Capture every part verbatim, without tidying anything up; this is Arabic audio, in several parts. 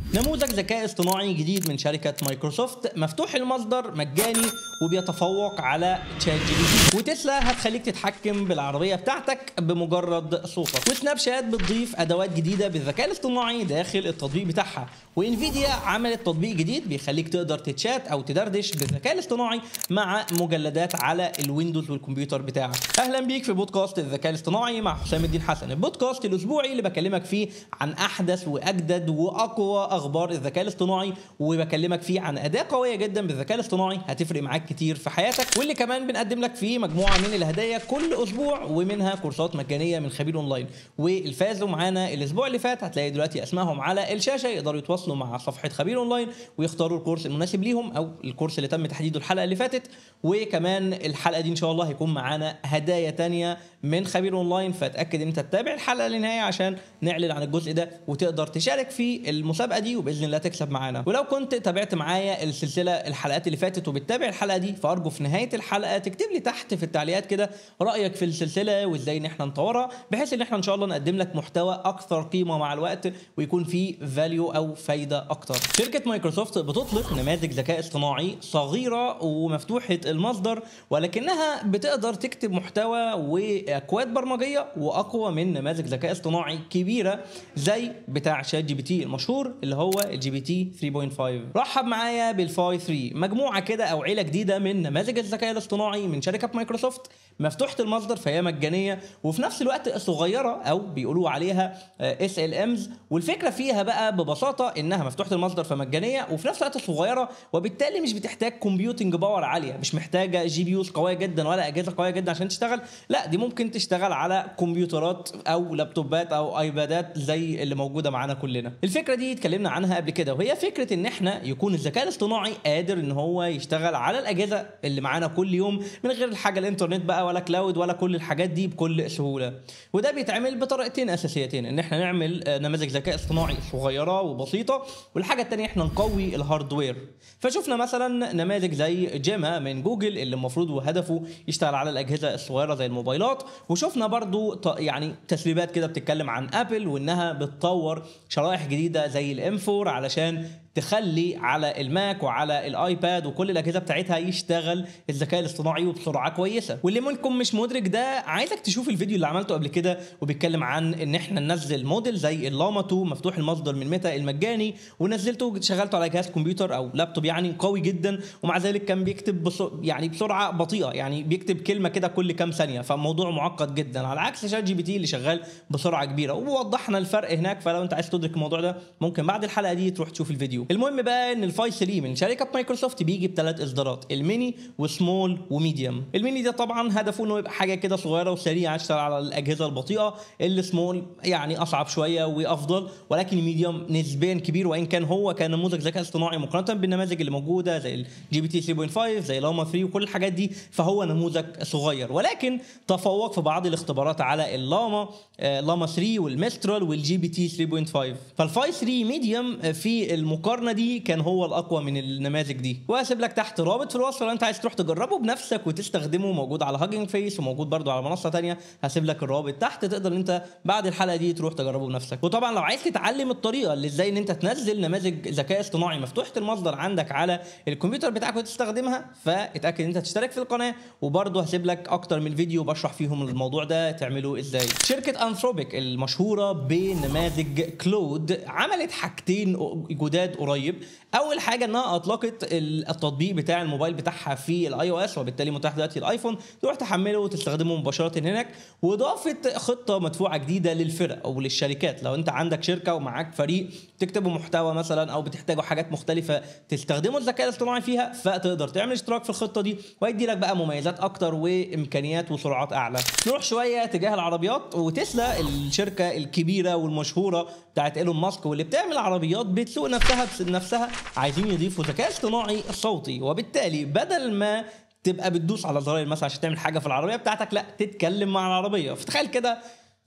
نموذج ذكاء اصطناعي جديد من شركة مايكروسوفت، مفتوح المصدر، مجاني، وبيتفوق على تشات جي بي تي. وتسلا هتخليك تتحكم بالعربية بتاعتك بمجرد صوتك. وسناب شات بتضيف أدوات جديدة بالذكاء الاصطناعي داخل التطبيق بتاعها. وانفيديا عملت تطبيق جديد بيخليك تقدر تتشات أو تدردش بالذكاء الاصطناعي مع مجلدات على الويندوز والكمبيوتر بتاعك. أهلا بيك في بودكاست الذكاء الاصطناعي مع حسام الدين حسن، البودكاست الأسبوعي اللي بكلمك فيه عن أحدث وأجدد وأقوى أخبار الذكاء الاصطناعي، وبكلمك فيه عن أداة قوية جدا بالذكاء الاصطناعي هتفرق معاك كتير في حياتك، واللي كمان بنقدم لك فيه مجموعة من الهدايا كل أسبوع، ومنها كورسات مجانية من خبير أونلاين. واللي فازوا معانا الأسبوع اللي فات هتلاقي دلوقتي أسمائهم على الشاشة، يقدروا يتواصلوا مع صفحة خبير أونلاين ويختاروا الكورس المناسب ليهم أو الكورس اللي تم تحديده الحلقة اللي فاتت. وكمان الحلقة دي إن شاء الله هيكون معانا هدايا تانية من خبير أونلاين، فاتأكد إن أنت تتابع الحلقة للنهاية عشان نعلن عن الجزء ده وتقدر تشارك في المسابقة دي وبإذن الله تكسب معانا. ولو كنت تابعت معايا السلسلة الحلقات اللي فاتت وبتتابع الحلقة دي، فأرجو في نهاية الحلقة تكتب لي تحت في التعليقات كده رأيك في السلسلة وإزاي إن إحنا نطورها، بحيث إن إحنا إن شاء الله نقدم لك محتوى أكثر قيمة مع الوقت ويكون فيه فاليو أو فايدة أكتر. شركة مايكروسوفت بتطلق نماذج ذكاء اصطناعي صغيرة ومفتوحة المصدر، ولكنها بتقدر تكتب محتوى وأكواد برمجية وأقوى من نماذج ذكاء اصطناعي كبيرة زي بتاع شات جي بي تي المشهور اللي هو الجي بي تي ثلاثة نقطة خمسة. رحب معايا بالفاي ثلاثة، مجموعة كده أو عيلة جديدة من نماذج الذكاء الاصطناعي من شركة مايكروسوفت، مفتوحة المصدر فهي مجانية وفي نفس الوقت صغيرة أو بيقولوا عليها اس ال امز. والفكرة فيها بقى ببساطة إنها مفتوحة المصدر فمجانية وفي نفس الوقت صغيرة، وبالتالي مش بتحتاج كومبيوتنج باور عالية، مش محتاجة جي بي يوز قوية جدا ولا أجهزة قوية جدا عشان تشتغل، لا دي ممكن تشتغل على كمبيوترات أو لابتوبات أو ايبادات زي اللي موجودة معانا كلنا. الفكرة دي اتكلمنا عنها قبل كده، وهي فكرة إن إحنا يكون الذكاء الاصطناعي قادر إن هو يشتغل على الأجهزة اللي معانا كل يوم من غير الحاجة الإنترنت بقى ولا كلاود ولا كل الحاجات دي بكل سهولة. وده بيتعمل بطريقتين أساسيتين، إن إحنا نعمل نماذج ذكاء اصطناعي صغيرة وبسيطة، والحاجة التانية إحنا نقوي الهاردوير. فشوفنا مثلا نماذج زي جيما من جوجل اللي المفروض وهدفه يشتغل على الأجهزة الصغيرة زي الموبايلات، وشوفنا برضو يعني تسريبات كده بتتكلم عن أبل وإنها بتطور شرائح جديدة زي الام أربعة علشان تخلي على الماك وعلى الايباد وكل الاجهزه بتاعتها يشتغل الذكاء الاصطناعي وبسرعه كويسه. واللي منكم مش مدرك ده عايزك تشوف الفيديو اللي عملته قبل كده وبيتكلم عن ان احنا ننزل موديل زي اللاما اتنين مفتوح المصدر من ميتا المجاني، ونزلته شغلته على جهاز كمبيوتر او لابتوب يعني قوي جدا، ومع ذلك كان بيكتب بس يعني بسرعه بطيئه، يعني بيكتب كلمه كده كل كام ثانيه، فالموضوع معقد جدا على عكس شات جي بي تي اللي شغال بسرعه كبيره. ووضحنا الفرق هناك، فلو انت عايز تدرك الموضوع ده ممكن بعد الحلقه دي تروح تشوف الفيديو. المهم بقى ان الفاي ثلاثة من شركه مايكروسوفت بيجي بثلاث اصدارات، الميني وسمول وميديوم. الميني ده طبعا هدفه انه يبقى حاجه كده صغيره وسريعه تشتغل على الاجهزه البطيئه، السمول يعني اصعب شويه وافضل، ولكن الميديوم نسبيا كبير، وان كان هو كان نموذج ذكاء اصطناعي مقارنه بالنماذج اللي موجوده زي الجي بي تي ثلاثة نقطة خمسة زي لاما ثلاثة وكل الحاجات دي، فهو نموذج صغير ولكن تفوق في بعض الاختبارات على اللاما آه لاما ثلاثة والميسترال والجي بي تي ثلاثة نقطة خمسة. فالفاي ثلاثة ميديوم في المقارنه دي كان هو الاقوى من النماذج دي. وهسيب لك تحت رابط في الوصف لو انت عايز تروح تجربه بنفسك وتستخدمه، موجود على هاجينج فيس وموجود برضو على منصه تانية، هسيب لك الرابط تحت تقدر انت بعد الحلقه دي تروح تجربه بنفسك. وطبعا لو عايز تتعلم الطريقه اللي ازاي ان انت تنزل نماذج ذكاء اصطناعي مفتوحه المصدر عندك على الكمبيوتر بتاعك وتستخدمها، فاتاكد ان انت تشترك في القناه، وبرضو هسيب لك اكتر من فيديو بشرح فيهم الموضوع ده تعمله ازاي. شركه انثروبيك المشهوره بنماذج كلود عملت حاجتين جداد قريب. اول حاجه انها اطلقت التطبيق بتاع الموبايل بتاعها في الاي او اس، وبالتالي متاح دلوقتي الايفون تروح تحمله وتستخدمه مباشره هناك. واضافت خطه مدفوعه جديده للفرق او للشركات، لو انت عندك شركه ومعاك فريق تكتبوا محتوى مثلا او بتحتاجوا حاجات مختلفه تستخدموا الذكاء الاصطناعي فيها، فتقدر تعمل اشتراك في الخطه دي ويدي لك بقى مميزات اكتر وامكانيات وسرعات اعلى. نروح شويه تجاه العربيات، وتسلا الشركه الكبيره والمشهوره بتاعت ايلون ماسك واللي بتعمل عربيات بتسوق نفسها بنفسها، عايزين يضيفوا ذكاء اصطناعي صوتي، وبالتالي بدل ما تبقى بتدوس على زراير مثلا عشان تعمل حاجه في العربيه بتاعتك، لا تتكلم مع العربيه. فتخيل كده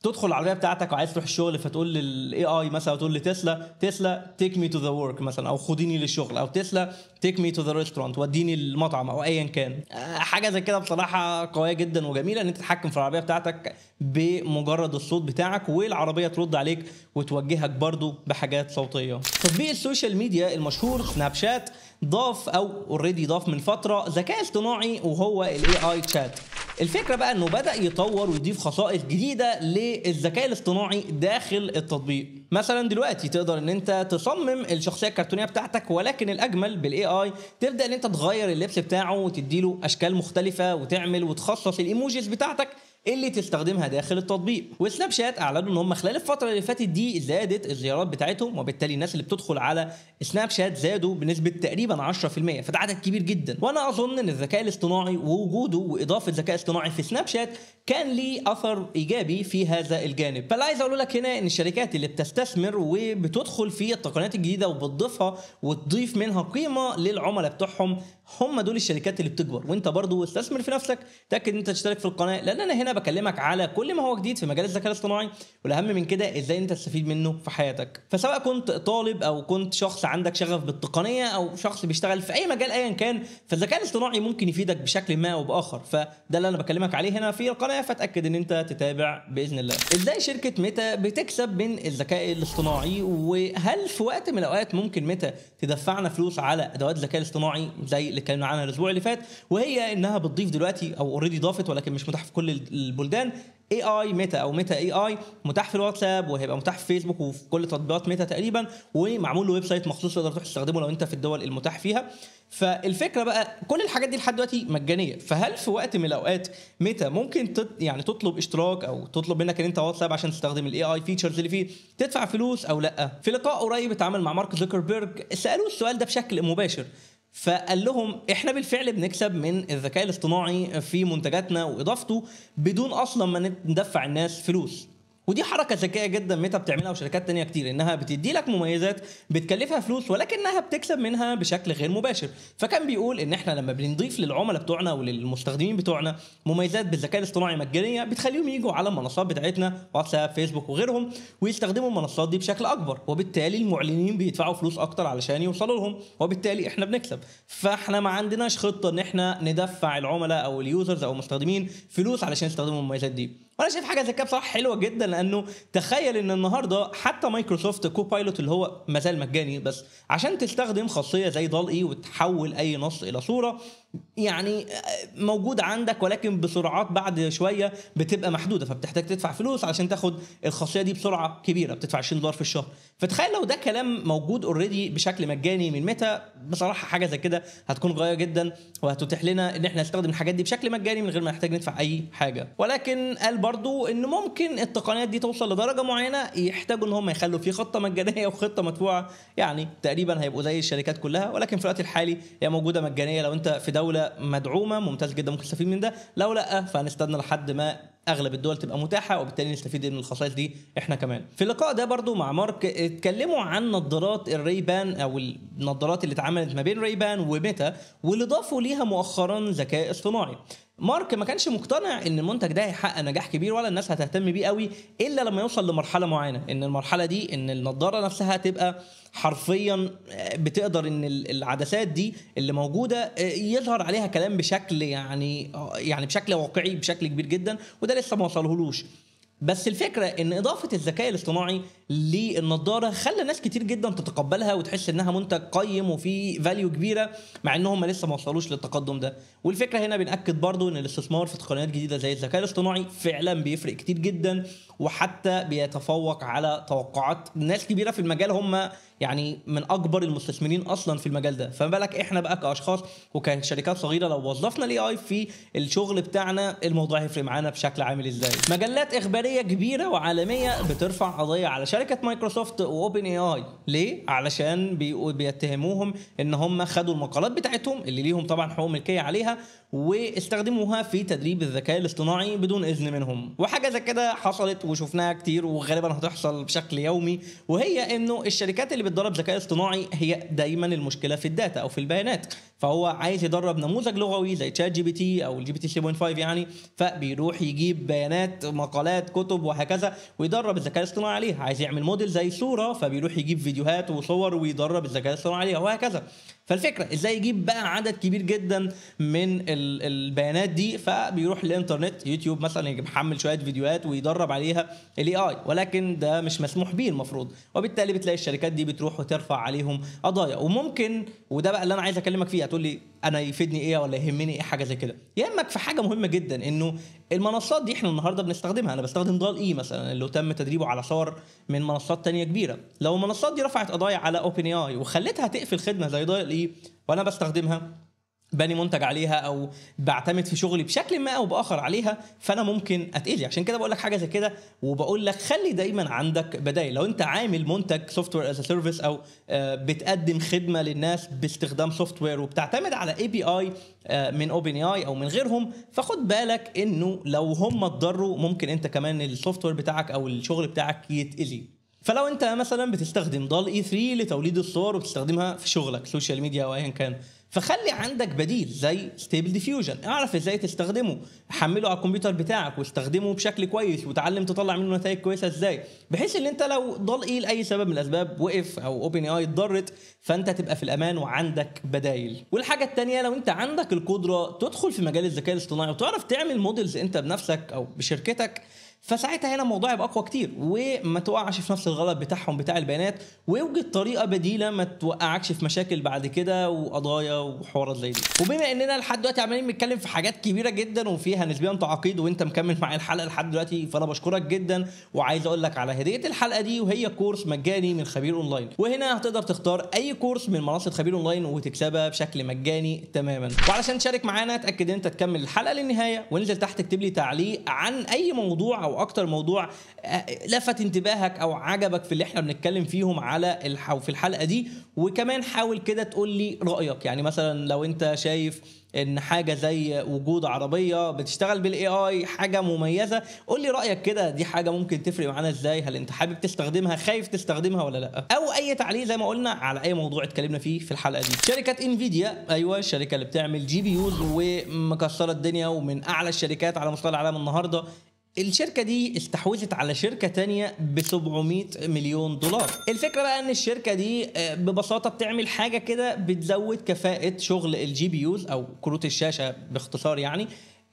تدخل العربيه بتاعتك وعايز تروح الشغل، فتقول للاي اي مثلا، تقول لتسلا تسلا تيك مي تو ذا ورك مثلا، او خديني للشغل، او تسلا تيك مي تو ذا ريستورانت، وديني المطعم، او ايا كان. حاجه زي كده بصراحه قويه جدا وجميله، ان انت تتحكم في العربيه بتاعتك بمجرد الصوت بتاعك، والعربيه ترد عليك وتوجهك برضو بحاجات صوتيه. تطبيق السوشيال ميديا المشهور سناب شات ضاف او اوريدي ضاف من فتره ذكاء اصطناعي، وهو الاي اي تشات. الفكره بقى انه بدا يطور ويضيف خصائص جديده للذكاء الاصطناعي داخل التطبيق. مثلا دلوقتي تقدر ان انت تصمم الشخصيه الكرتونيه بتاعتك، ولكن الاجمل بالاي اي تبدا ان انت تغير اللبس بتاعه وتديله اشكال مختلفه، وتعمل وتخصص الايموجيز بتاعتك اللي تستخدمها داخل التطبيق. وسناب شات اعلنوا ان هم خلال الفتره اللي فاتت دي زادت الزيارات بتاعتهم، وبالتالي الناس اللي بتدخل على سناب شات زادوا بنسبه تقريبا عشرة في المية، فده عدد كبير جدا. وانا اظن ان الذكاء الاصطناعي ووجوده واضافه الذكاء الاصطناعي في سناب شات كان ليه اثر ايجابي في هذا الجانب. فاللي عايز اقول لك هنا ان الشركات اللي بتستثمر وبتدخل في التقنيات الجديده وبتضيفها وتضيف منها قيمه للعملاء بتوعهم، هم دول الشركات اللي بتكبر. وانت برضو استثمر في نفسك، تاكد ان انت تشترك في القناه، لان انا هنا بكلمك على كل ما هو جديد في مجال الذكاء الاصطناعي، والاهم من كده ازاي انت تستفيد منه في حياتك. فسواء كنت طالب او كنت شخص عندك شغف بالتقنيه او شخص بيشتغل في اي مجال ايا كان، فالذكاء الاصطناعي ممكن يفيدك بشكل ما او باخر. فده اللي انا بكلمك عليه هنا في القناه، فتاكد ان انت تتابع باذن الله. ازاي شركه ميتا بتكسب من الذكاء الاصطناعي، وهل في وقت من الاوقات ممكن ميتا تدفعنا فلوس على ادوات الذكاء الاصطناعي زي اللي اتكلمنا عنها الاسبوع اللي فات، وهي انها بتضيف دلوقتي او اوريدي ضافت ولكن مش متاح في كل البلدان اي اي ميتا او ميتا اي اي، متاح في الواتساب وهيبقى متاح في فيسبوك وفي كل تطبيقات ميتا تقريبا، ومعمول له ويب سايت مخصوص تقدر تروح تستخدمه لو انت في الدول المتاح فيها. فالفكره بقى كل الحاجات دي لحد دلوقتي مجانيه، فهل في وقت من الاوقات ميتا ممكن تت يعني تطلب اشتراك او تطلب منك ان انت واتساب عشان تستخدم الاي اي فيتشرز اللي فيه تدفع فلوس او لا؟ في لقاء قريب اتعامل مع مارك زوكربيرج سالوه السؤال ده بشكل مباشر، فقال لهم احنا بالفعل بنكسب من الذكاء الاصطناعي في منتجاتنا واضافته بدون اصلا ما ندفع الناس فلوس. ودي حركه ذكيه جدا ميتا بتعملها وشركات تانية كتير، انها بتدي لك مميزات بتكلفها فلوس ولكنها بتكسب منها بشكل غير مباشر. فكان بيقول ان احنا لما بنضيف للعملاء بتوعنا وللمستخدمين بتوعنا مميزات بالذكاء الاصطناعي مجانيه، بتخليهم يجوا على المنصات بتاعتنا واتساب فيسبوك وغيرهم ويستخدموا المنصات دي بشكل اكبر، وبالتالي المعلنين بيدفعوا فلوس اكتر علشان يوصلوا لهم، وبالتالي احنا بنكسب. فاحنا ما عندناش خطه ان احنا ندفع العملاء او اليوزرز او المستخدمين فلوس علشان يستخدموا المميزات دي. وانا شايف حاجه زي كده بصراحه حلوه جدا، لانه تخيل ان النهارده حتى مايكروسوفت كوبايلوت اللي هو مازال مجاني، بس عشان تستخدم خاصيه زي ضال اي وتحول اي نص الى صوره يعني موجود عندك، ولكن بسرعات بعد شويه بتبقى محدوده، فبتحتاج تدفع فلوس علشان تاخد الخاصيه دي بسرعه كبيره، بتدفع عشرين دولار في الشهر. فتخيل لو ده كلام موجود اوريدي بشكل مجاني من ميتا، بصراحه حاجه زي كده هتكون غايه جدا، وهتتيح لنا ان احنا نستخدم الحاجات دي بشكل مجاني من غير ما نحتاج ندفع اي حاجه. ولكن قال برضو ان ممكن التقنيات دي توصل لدرجه معينه يحتاجوا ان هم يخلوا في خطه مجانيه وخطه مدفوعه، يعني تقريبا هيبقوا زي الشركات كلها، ولكن في الوقت الحالي هي موجوده مجانيه. لو انت في دوله مدعومه ممتاز جدا ممكن تستفيد من ده، لو لا فهنستنى لحد ما اغلب الدول تبقى متاحه، وبالتالي نستفيد من الخصائص دي احنا كمان. في اللقاء ده برضو مع مارك اتكلموا عن نظارات الريبان او النظارات اللي اتعملت ما بين ريبان وميتا، واللي ضافوا ليها مؤخرا ذكاء اصطناعي. مارك ما كانش مقتنع ان المنتج ده هيحقق نجاح كبير ولا الناس هتهتم بيه قوي الا لما يوصل لمرحله معينه، ان المرحله دي ان النضاره نفسها تبقى حرفيا بتقدر ان العدسات دي اللي موجوده يظهر عليها كلام بشكل يعني يعني بشكل واقعي بشكل كبير جدا، وده لسه ما وصلهولوش. بس الفكره ان اضافه الذكاء الاصطناعي للنضاره خلى ناس كتير جدا تتقبلها وتحس انها منتج قيم وفي فاليو كبيره، مع انهم لسه ما وصلوش للتقدم ده. والفكره هنا بنأكد برضو ان الاستثمار في تقنيات جديده زي الذكاء الاصطناعي فعلا بيفرق كتير جدا، وحتى بيتفوق على توقعات ناس كبيره في المجال، هم يعني من اكبر المستثمرين اصلا في المجال ده. فما بالك احنا بقى كاشخاص وكشركات صغيره لو وظفنا الاي اي في الشغل بتاعنا، الموضوع هيفرق معانا بشكل عامل ازاي. مجلات اخباريه كبيره وعالميه بترفع قضيه على شركه مايكروسوفت واوبن اي اي. ليه؟ علشان بيتهموهم ان هم خدوا المقالات بتاعتهم اللي ليهم طبعا حقوق ملكيه عليها واستخدموها في تدريب الذكاء الاصطناعي بدون اذن منهم. وحاجه زي كده حصلت وشفناها كتير وغالبا هتحصل بشكل يومي، وهي انه الشركات اللي بتدرب ذكاء اصطناعي هي دايما المشكله في الداتا او في البيانات. فهو عايز يدرب نموذج لغوي زي تشات جي بي تي او الجي بي تي ثلاثة نقطة خمسة يعني، فبيروح يجيب بيانات مقالات كتب وهكذا ويدرب الذكاء الاصطناعي عليها. عايز يعمل موديل زي صوره فبيروح يجيب فيديوهات وصور ويدرب الذكاء الاصطناعي عليها وهكذا. فالفكره ازاي يجيب بقى عدد كبير جدا من البيانات دي، فبيروح للانترنت يوتيوب مثلا يجيب محمل شويه فيديوهات ويدرب عليها الاي اي، ولكن ده مش مسموح به المفروض، وبالتالي بتلاقي الشركات دي بتروح وترفع عليهم قضايا. وممكن وده بقى اللي انا عايز اكلمك فيه، هتقول لي انا يفيدني ايه ولا يهمني ايه حاجه زي كده؟ يهمك في حاجه مهمه جدا، انه المنصات دي احنا النهارده بنستخدمها. انا بستخدم ضال اي مثلا اللي تم تدريبه على صور من منصات تانية كبيره. لو المنصات دي رفعت قضايا على اوبن اي اي وخلتها تقفل خدمه زي ضال اي وانا بستخدمها باني منتج عليها او بعتمد في شغلي بشكل ما او باخر عليها، فانا ممكن اتاذي. عشان كده بقول لك حاجه زي كده، وبقول لك خلي دايما عندك بدائل. لو انت عامل منتج سوفت وير از سيرفيس او بتقدم خدمه للناس باستخدام سوفت وير وبتعتمد على اي بي اي من اوبن اي اي او من غيرهم، فخد بالك انه لو هم اتضروا ممكن انت كمان السوفت وير بتاعك او الشغل بتاعك يتاذي. فلو انت مثلا بتستخدم ضال اي ثلاثة لتوليد الصور وبتستخدمها في شغلك سوشيال ميديا او ايا كان، فخلي عندك بديل زي ستيبل ديفيوجن. اعرف ازاي تستخدمه، حمله على الكمبيوتر بتاعك واستخدمه بشكل كويس وتعلم تطلع منه نتائج كويسه ازاي، بحيث ان انت لو ضل ايه لاي سبب من الاسباب وقف او اوبن اي اتضرت فانت تبقى في الامان وعندك بدايل. والحاجه الثانيه، لو انت عندك القدره تدخل في مجال الذكاء الاصطناعي وتعرف تعمل موديلز انت بنفسك او بشركتك، فساعتها هنا الموضوع يبقى اقوى كتير وما توقعش في نفس الغلط بتاعهم بتاع البيانات، ويوجد طريقه بديله ما توقعكش في مشاكل بعد كده وقضايا وحوارات زي دي. وبما اننا لحد دلوقتي عمالين بنتكلم في حاجات كبيره جدا وفيها نسبيا تعقيد وانت مكمل معايا الحلقه لحد دلوقتي، فانا بشكرك جدا وعايز اقول لك على هديه الحلقه دي، وهي كورس مجاني من خبير اونلاين. وهنا هتقدر تختار اي كورس من منصه خبير اونلاين وتكسبها بشكل مجاني تماما. وعلشان تشارك معانا اتاكد ان انت تكمل الحلقه للنهايه، وانزل تحت اكتب لي تعليق عن اي موضوع او اكتر موضوع لفت انتباهك او عجبك في اللي احنا بنتكلم فيهم على الح... في الحلقه دي. وكمان حاول كده تقول لي رايك، يعني مثلا لو انت شايف ان حاجه زي وجود عربيه بتشتغل بالاي اي حاجه مميزه، قول لي رايك كده، دي حاجه ممكن تفرق معانا ازاي؟ هل انت حابب تستخدمها، خايف تستخدمها ولا لا؟ او اي تعليق زي ما قلنا على اي موضوع اتكلمنا فيه في الحلقه دي. شركه انفيديا، ايوه الشركه اللي بتعمل جي بي يوز ومكسره الدنيا ومن اعلى الشركات على مستوى العالم النهارده، الشركة دي استحوذت على شركة تانية ب سبعمية مليون دولار. الفكرة بقى ان الشركة دي ببساطة بتعمل حاجة كده بتزود كفاءة شغل الجي بي يوز او كروت الشاشة باختصار يعني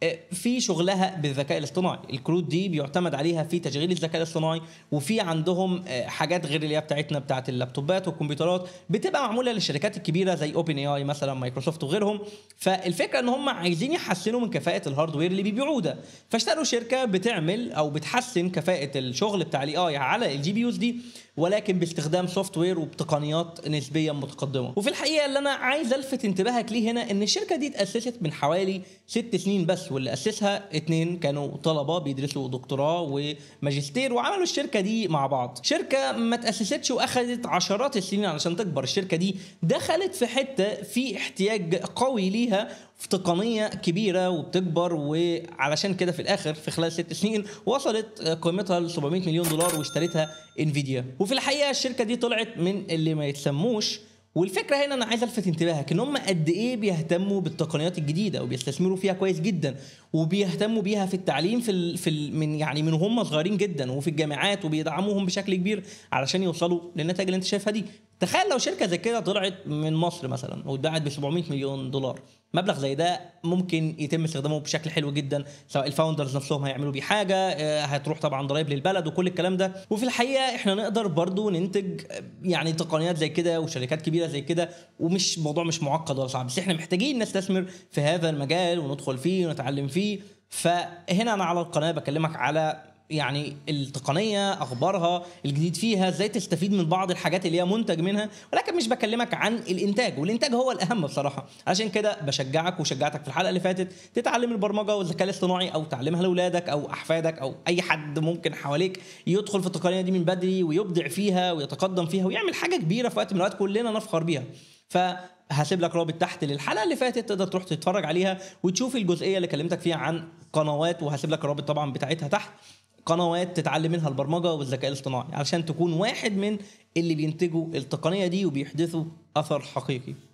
في شغلها بالذكاء الاصطناعي. الكروت دي بيعتمد عليها في تشغيل الذكاء الاصطناعي، وفي عندهم حاجات غير اللي هي بتاعتنا بتاعت اللابتوبات والكمبيوترات بتبقى معموله للشركات الكبيره زي اوبن اي اي مثلا، مايكروسوفت وغيرهم. فالفكره ان هم عايزين يحسنوا من كفاءه الهاردوير اللي بيبيعوه ده، فاشتروا شركه بتعمل او بتحسن كفاءه الشغل بتاع الاي اي على الجي بي يوز دي، ولكن باستخدام سوفت وير وبتقنيات نسبيا متقدمه. وفي الحقيقه اللي انا عايز الفت انتباهك ليه هنا ان الشركه دي اتاسست من حوالي ست سنين بس، واللي اسسها اتنين كانوا طلبه بيدرسوا دكتوراه وماجستير وعملوا الشركه دي مع بعض. شركه ما تاسستش واخذت عشرات السنين علشان تكبر. الشركه دي دخلت في حته في احتياج قوي ليها في تقنيه كبيره وبتكبر، وعلشان كده في الاخر في خلال ست سنين وصلت قيمتها ل سبعمية مليون دولار واشترتها انفيديا. وفي الحقيقه الشركه دي طلعت من اللي ما يتسموش. والفكره هنا انا عايز الفت انتباهك ان هم قد ايه بيهتموا بالتقنيات الجديده وبيستثمروا فيها كويس جدا، وبيهتموا بيها في التعليم في ال في ال من يعني من هم صغيرين جدا وفي الجامعات، وبيدعموهم بشكل كبير علشان يوصلوا للنتائج اللي انت شايفها دي. تخيل لو شركه زي كده طلعت من مصر مثلا واتباعت ب سبعمية مليون دولار، مبلغ زي ده ممكن يتم استخدامه بشكل حلو جدا، سواء الفاوندرز نفسهم هيعملوا بيه حاجه، هتروح طبعا ضرائب للبلد وكل الكلام ده. وفي الحقيقه احنا نقدر برضو ننتج يعني تقنيات زي كده وشركات كبيره زي كده، ومش موضوع مش معقد ولا صعب، بس احنا محتاجين نستثمر في هذا المجال وندخل فيه ونتعلم فيه. فهنا انا على القناه بكلمك على يعني التقنيه، اخبارها، الجديد فيها، ازاي تستفيد من بعض الحاجات اللي هي منتج منها، ولكن مش بكلمك عن الانتاج، والانتاج هو الاهم بصراحه. عشان كده بشجعك وشجعتك في الحلقه اللي فاتت تتعلم البرمجه والذكاء الاصطناعي، او تعلمها لاولادك او احفادك او اي حد ممكن حواليك يدخل في التقنيه دي من بدري ويبدع فيها ويتقدم فيها ويعمل حاجه كبيره في وقت من الاوقات كلنا نفخر بيها. ف هسيب لك رابط تحت للحلقه اللي فاتت تقدر تروح تتفرج عليها وتشوف الجزئيه اللي كلمتك فيها عن قنوات، وهسيب لك الرابط طبعا بتاعتها تحت، قنوات تتعلم منها البرمجه والذكاء الاصطناعي علشان تكون واحد من اللي بينتجوا التقنيه دي وبيحدثوا اثر حقيقي.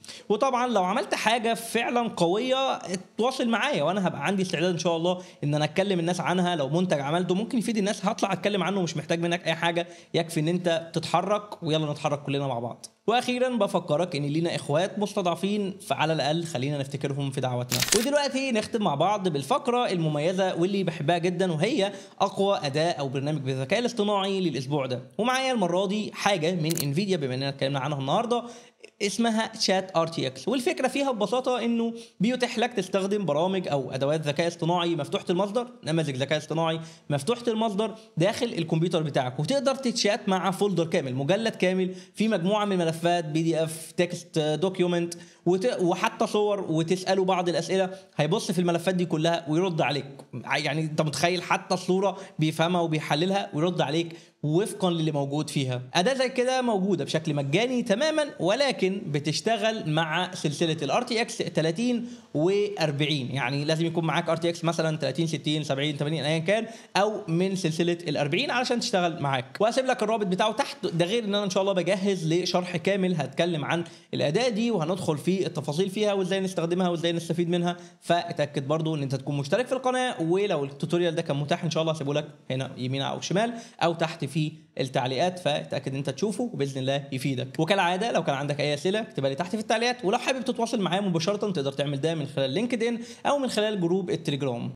وطبعا لو عملت حاجه فعلا قويه اتواصل معايا، وانا هبقى عندي استعداد ان شاء الله ان انا اتكلم الناس عنها. لو منتج عملته ممكن يفيد الناس هطلع اتكلم عنه، مش محتاج منك اي حاجه، يكفي ان انت تتحرك ويلا نتحرك كلنا مع بعض. واخيرا بفكرك ان لينا اخوات مستضعفين، فعلى الاقل خلينا نفتكرهم في دعواتنا. ودلوقتي نختم مع بعض بالفقره المميزه واللي بحبها جدا، وهي اقوى اداه او برنامج بالذكاء الاصطناعي للاسبوع ده. ومعايا المره دي حاجه من انفيديا بما اننا اتكلمنا عنها النهارده، اسمها شات ار تي اكس. والفكره فيها ببساطه انه بيتيح لك تستخدم برامج او ادوات ذكاء اصطناعي مفتوحه المصدر، نماذج ذكاء اصطناعي مفتوحه المصدر داخل الكمبيوتر بتاعك، وتقدر تتشات مع فولدر كامل، مجلد كامل في مجموعه من الملفات، بي دي اف، تكست دوكيومنت، وحتى صور، وتساله بعض الاسئله هيبص في الملفات دي كلها ويرد عليك. يعني انت متخيل حتى الصوره بيفهمها وبيحللها ويرد عليك وفقا للي موجود فيها. اداه زي كده موجوده بشكل مجاني تماما، ولكن بتشتغل مع سلسله الار تي اكس ثلاثين وأربعين، يعني لازم يكون معاك ار تي اكس مثلا ثلاثين ستين سبعين ثمانين ايا كان، او من سلسله الأربعين علشان تشتغل معاك. وهسيب لك الرابط بتاعه تحت. ده غير ان انا ان شاء الله بجهز لشرح كامل هتكلم عن الاداه دي وهندخل في التفاصيل فيها وازاي نستخدمها وازاي نستفيد منها. فاتاكد برضو ان انت تكون مشترك في القناه، ولو التوتوريال ده كان متاح ان شاء الله هسيبه لك هنا يمين او شمال او تحت في التعليقات، فتاكد انت تشوفه وباذن الله يفيدك. وكالعاده لو كان عندك اي اسئله اكتبها لي تحت في التعليقات، ولو حابب تتواصل معايا مباشره تقدر تعمل ده من خلال لينكد ان او من خلال جروب التليجرام.